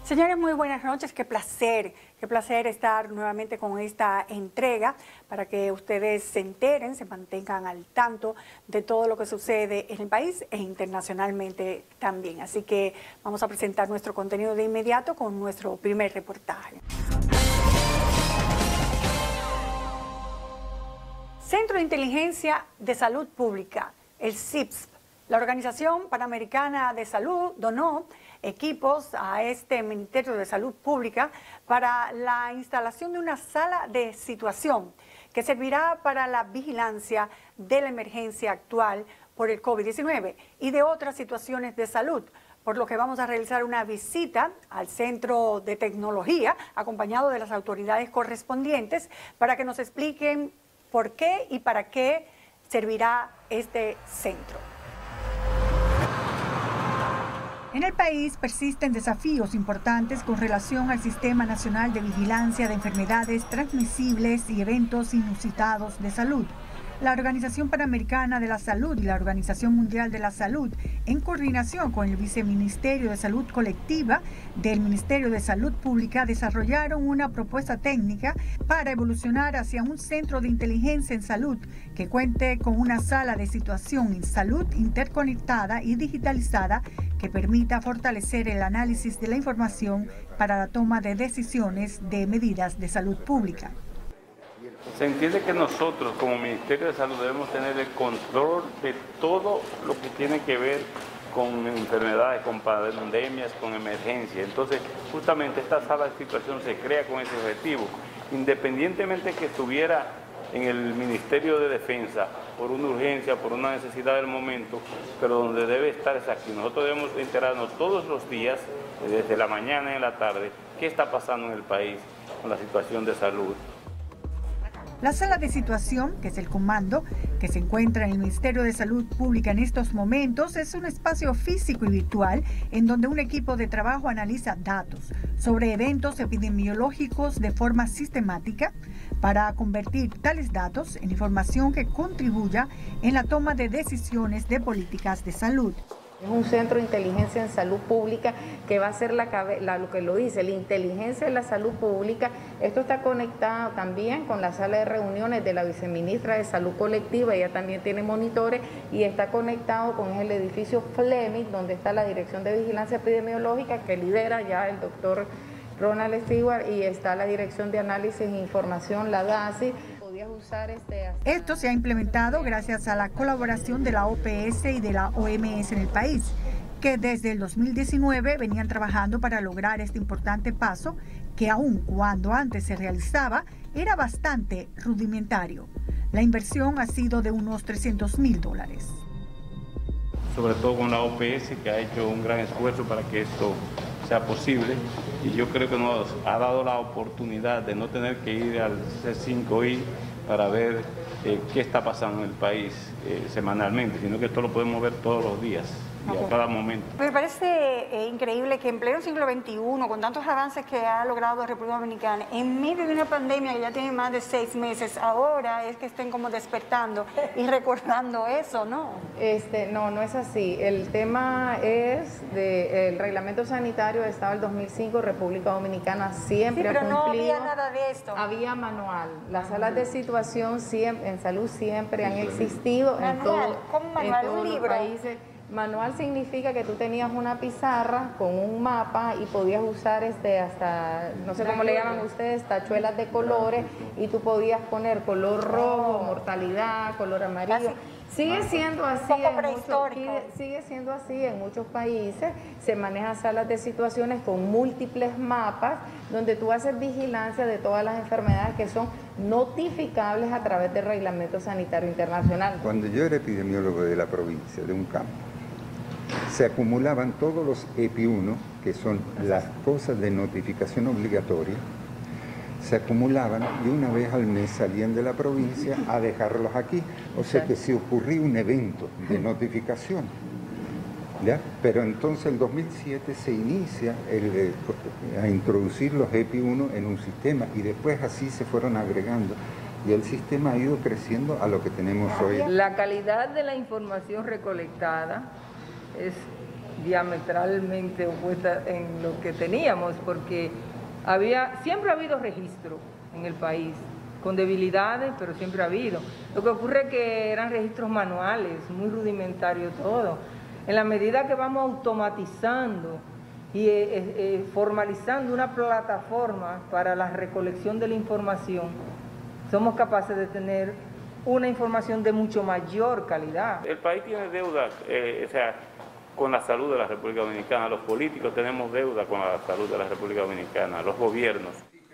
Señores, muy buenas noches. Qué placer estar nuevamente con esta entrega para que ustedes se enteren, se mantengan al tanto de todo lo que sucede en el país e internacionalmente también. Así que vamos a presentar nuestro contenido de inmediato con nuestro primer reportaje. Centro de Inteligencia de Salud Pública, el CIPSP, la Organización Panamericana de Salud, donó equipos a este Ministerio de Salud Pública para la instalación de una sala de situación que servirá para la vigilancia de la emergencia actual por el COVID-19 y de otras situaciones de salud, por lo que vamos a realizar una visita al Centro de Tecnología acompañado de las autoridades correspondientes para que nos expliquen por qué y para qué servirá este centro. En el país persisten desafíos importantes con relación al Sistema Nacional de Vigilancia de Enfermedades Transmisibles y Eventos Inusitados de Salud. La Organización Panamericana de la Salud y la Organización Mundial de la Salud, en coordinación con el Viceministerio de Salud Colectiva del Ministerio de Salud Pública, desarrollaron una propuesta técnica para evolucionar hacia un centro de inteligencia en salud que cuente con una sala de situación en salud interconectada y digitalizada que permita fortalecer el análisis de la información para la toma de decisiones de medidas de salud pública. Se entiende que nosotros como Ministerio de Salud debemos tener el control de todo lo que tiene que ver con enfermedades, con pandemias, con emergencias. Entonces, justamente esta sala de situación se crea con ese objetivo. Independientemente que estuviera en el Ministerio de Defensa por una urgencia, por una necesidad del momento, pero donde debe estar es aquí. Nosotros debemos enterarnos todos los días, desde la mañana y en la tarde, qué está pasando en el país con la situación de salud. La sala de situación, que es el comando, que se encuentra en el Ministerio de Salud Pública en estos momentos, es un espacio físico y virtual en donde un equipo de trabajo analiza datos sobre eventos epidemiológicos de forma sistemática para convertir tales datos en información que contribuya en la toma de decisiones de políticas de salud. Es un centro de inteligencia en salud pública que va a ser lo que lo dice, la inteligencia de la salud pública. Esto está conectado también con la sala de reuniones de la viceministra de Salud Colectiva, ella también tiene monitores y está conectado con el edificio Fleming, donde está la Dirección de Vigilancia Epidemiológica que lidera ya el doctor Ronald Stewart, y está la Dirección de Análisis e Información, la DASI. Esto se ha implementado gracias a la colaboración de la OPS y de la OMS en el país, que desde el 2019 venían trabajando para lograr este importante paso, que aun cuando antes se realizaba, era bastante rudimentario. La inversión ha sido de unos $300.000. Sobre todo con la OPS, que ha hecho un gran esfuerzo para que esto sea posible, y yo creo que nos ha dado la oportunidad de no tener que ir al C5I para ver qué está pasando en el país semanalmente, sino que esto lo podemos ver todos los días y a cada momento. Me parece increíble que en pleno siglo XXI, con tantos avances que ha logrado la República Dominicana, en medio de una pandemia que ya tiene más de 6 meses, ahora es que estén como despertando y recordando eso, ¿no? No es así. El tema es el reglamento sanitario de Estado del 2005, República Dominicana siempre ha cumplido. No había nada de esto. Había manual. Las salas de situación en salud siempre han existido en todos los países. Manual significa que tú tenías una pizarra con un mapa y podías usar hasta, no sé cómo le llaman ustedes, tachuelas de colores, y tú podías poner color rojo, mortalidad, color amarillo. Sigue siendo así, sigue siendo así en muchos países. Se manejan salas de situaciones con múltiples mapas donde tú haces vigilancia de todas las enfermedades que son notificables a través del Reglamento Sanitario Internacional. Cuando yo era epidemiólogo de la provincia, de un campo, se acumulaban todos los EPI-1, que son las cosas de notificación obligatoria, se acumulaban y una vez al mes salían de la provincia a dejarlos aquí. O sea que si ocurría un evento de notificación, ¿ya? Pero entonces en 2007 se inicia a introducir los EPI-1 en un sistema y después así se fueron agregando. Y el sistema ha ido creciendo a lo que tenemos hoy. La calidad de la información recolectada es diametralmente opuesta en lo que teníamos, porque siempre ha habido registro en el país, con debilidades, pero siempre ha habido. Lo que ocurre es que eran registros manuales, muy rudimentarios todo. En la medida que vamos automatizando y formalizando una plataforma para la recolección de la información, somos capaces de tener una información de mucho mayor calidad. El país tiene deuda, con la salud de la República Dominicana. Los políticos tenemos deuda con la salud de la República Dominicana, los gobiernos.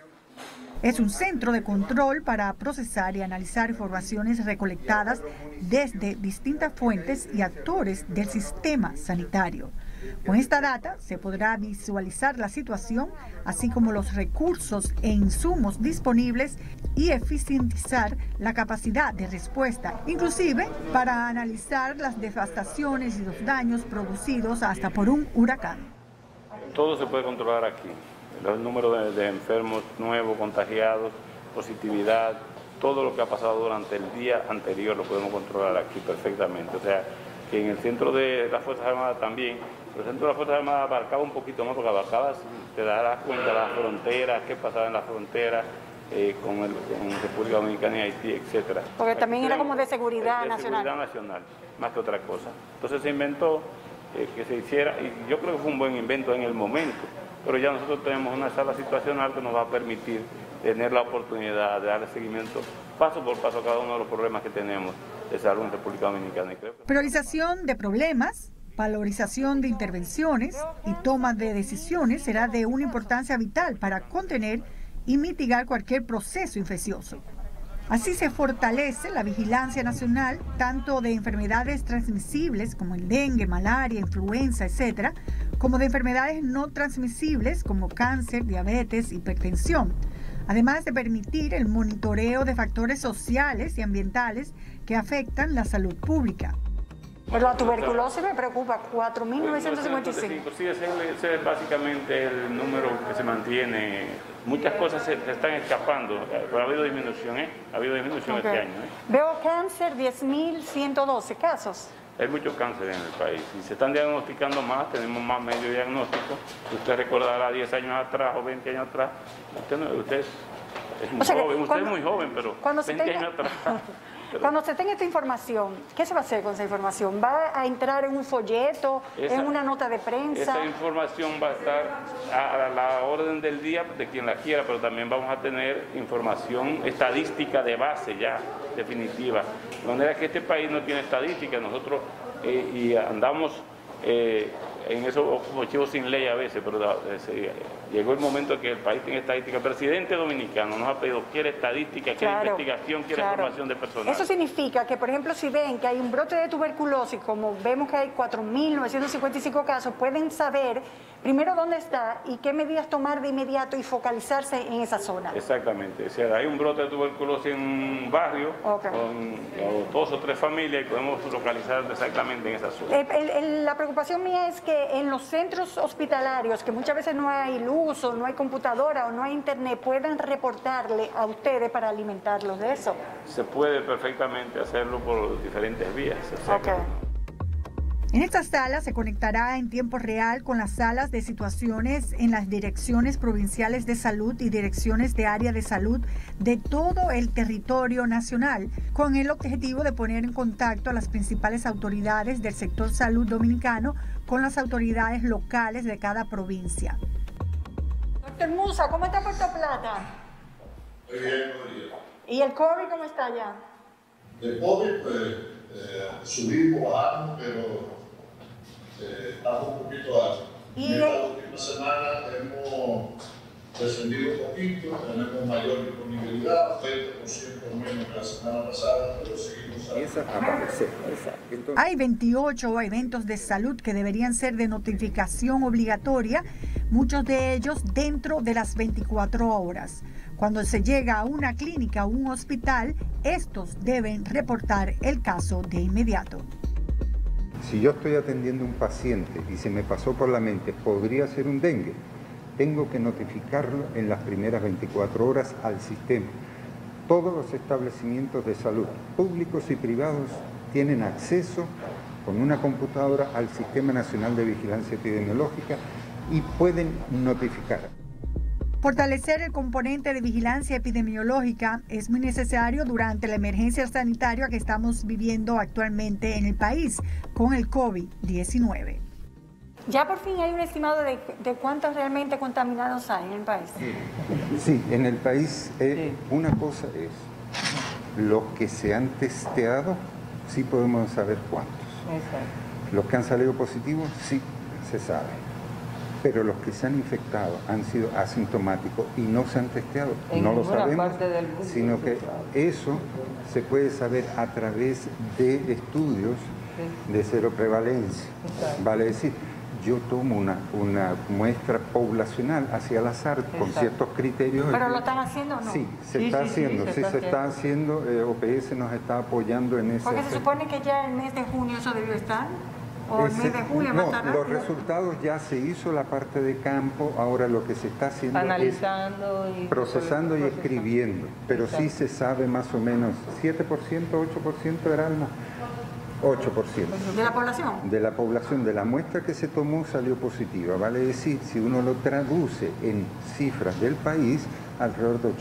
Es un centro de control para procesar y analizar informaciones recolectadas desde distintas fuentes y actores del sistema sanitario. Con esta data se podrá visualizar la situación, así como los recursos e insumos disponibles y eficientizar la capacidad de respuesta, inclusive para analizar las devastaciones y los daños producidos hasta por un huracán. Todo se puede controlar aquí. El número de enfermos nuevos, contagiados, positividad, todo lo que ha pasado durante el día anterior lo podemos controlar aquí perfectamente. O sea, que en el centro de las Fuerzas Armadas también, pero el centro de las Fuerzas Armadas abarcaba un poquito más, porque abarcaba, te darás cuenta, las fronteras, qué pasaba en las fronteras con República Dominicana y Haití, etcétera. Porque también era como de seguridad nacional. De seguridad nacional, más que otra cosa. Entonces se inventó que se hiciera, y yo creo que fue un buen invento en el momento, pero ya nosotros tenemos una sala situacional que nos va a permitir tener la oportunidad de darle seguimiento paso por paso a cada uno de los problemas que tenemos de salud en República Dominicana. Priorización de problemas, valorización de intervenciones y toma de decisiones será de una importancia vital para contener y mitigar cualquier proceso infeccioso. Así se fortalece la vigilancia nacional tanto de enfermedades transmisibles como el dengue, malaria, influenza, etcétera, como de enfermedades no transmisibles como cáncer, diabetes, hipertensión, además de permitir el monitoreo de factores sociales y ambientales que afectan la salud pública. Pero la tuberculosis me preocupa, 4.955. Sí, ese es básicamente el número que se mantiene. Muchas cosas se están escapando, pero ha habido disminución, Ha habido disminución este año, Veo cáncer, 10.112 casos. Hay mucho cáncer en el país y se están diagnosticando más, tenemos más medios diagnósticos. Usted recordará 10 años atrás o 20 años atrás, usted es muy joven, usted es muy joven, pero 20 años atrás... Cuando se tenga esta información, ¿qué se va a hacer con esa información? ¿Va a entrar en un folleto, en una nota de prensa? Esa información va a estar a la orden del día de quien la quiera, pero también vamos a tener información estadística de base ya, definitiva. De manera que este país no tiene estadística, nosotros y andamos en esos mochivos sin ley a veces, pero llegó el momento que el país tenga estadística. El presidente dominicano nos ha pedido, quiere estadística, quiere investigación, quiere formación de personal. Eso significa que, por ejemplo, si ven que hay un brote de tuberculosis, como vemos que hay 4.955 casos, pueden saber primero dónde está y qué medidas tomar de inmediato y focalizarse en esa zona. Exactamente. O sea, hay un brote de tuberculosis en un barrio, con 2 o 3 familias, y podemos localizar exactamente en esa zona. La preocupación mía es que en los centros hospitalarios, que muchas veces no hay luz o no hay computadora o no hay internet, puedan reportarle a ustedes para alimentarlos de eso. Se puede perfectamente hacerlo por diferentes vías. En esta sala se conectará en tiempo real con las salas de situaciones en las direcciones provinciales de salud y direcciones de área de salud de todo el territorio nacional, con el objetivo de poner en contacto a las principales autoridades del sector salud dominicano con las autoridades locales de cada provincia. Doctor Musa, ¿cómo está Puerto Plata? Muy bien, muy bien. ¿Y el COVID cómo está allá? El COVID, pues, subimos, bajamos, pero estamos un poquito alto. ¿Y esta última semana hemos descendido un poquito, tenemos mayor disponibilidad, 20% menos que la semana pasada, pero seguimos alto. Hay 28 eventos de salud que deberían ser de notificación obligatoria, muchos de ellos dentro de las 24 horas. Cuando se llega a una clínica o un hospital, estos deben reportar el caso de inmediato. Si yo estoy atendiendo a un paciente y se me pasó por la mente, podría ser un dengue, tengo que notificarlo en las primeras 24 horas al sistema. Todos los establecimientos de salud, públicos y privados, tienen acceso con una computadora al Sistema Nacional de Vigilancia Epidemiológica y pueden notificar. Fortalecer el componente de vigilancia epidemiológica es muy necesario durante la emergencia sanitaria que estamos viviendo actualmente en el país con el COVID-19. ¿Ya por fin hay un estimado de cuántos realmente contaminados hay en el país? Sí, en el país una cosa es los que se han testeado, sí podemos saber cuántos. Exacto. Los que han salido positivos, sí se sabe. Pero los que se han infectado han sido asintomáticos y no se han testeado, no lo sabemos, sino que eso se puede saber a través de estudios de seroprevalencia. Vale decir, yo tomo una muestra poblacional hacia el azar con ciertos criterios. ¿Pero lo están haciendo o no? Sí, se está haciendo. OPS nos está apoyando en eso. Porque se supone que ya el mes de junio eso debió estar. ¿O el mes de julio más tarde? Los resultados ya se hizo la parte de campo, ahora lo que se está haciendo analizando es procesando y escribiendo, pero sí se sabe más o menos 7%, 8% era alma. 8%. ¿De la población? De la población, de la muestra que se tomó salió positiva. Vale decir, si uno lo traduce en cifras del país, alrededor de 800.000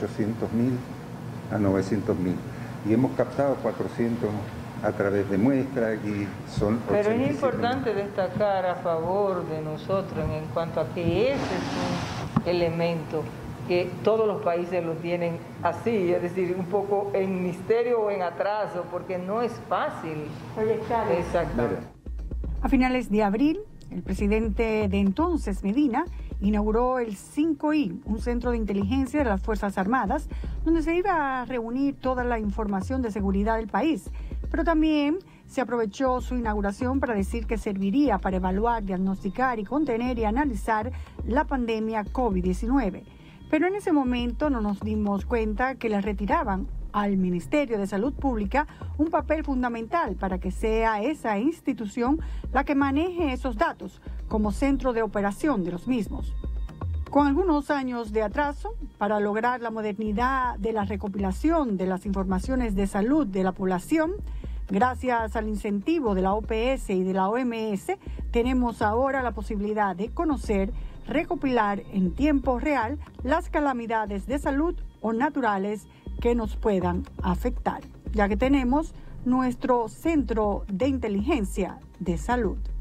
a 900.000. Y hemos captado 400 a través de muestras y son 87.000. Pero es importante destacar a favor de nosotros en cuanto a que ese es un elemento que todos los países lo tienen así, es decir, un poco en misterio o en atraso, porque no es fácil proyectar. Exactamente. A finales de abril, el presidente de entonces, Medina, inauguró el 5I, un centro de inteligencia de las Fuerzas Armadas, donde se iba a reunir toda la información de seguridad del país. Pero también se aprovechó su inauguración para decir que serviría para evaluar, diagnosticar y contener y analizar la pandemia COVID-19. Pero en ese momento no nos dimos cuenta que le retiraban al Ministerio de Salud Pública un papel fundamental para que sea esa institución la que maneje esos datos como centro de operación de los mismos. Con algunos años de atraso, para lograr la modernidad de la recopilación de las informaciones de salud de la población, gracias al incentivo de la OPS y de la OMS, tenemos ahora la posibilidad de conocer, recopilar en tiempo real las calamidades de salud o naturales que nos puedan afectar, ya que tenemos nuestro centro de inteligencia de salud.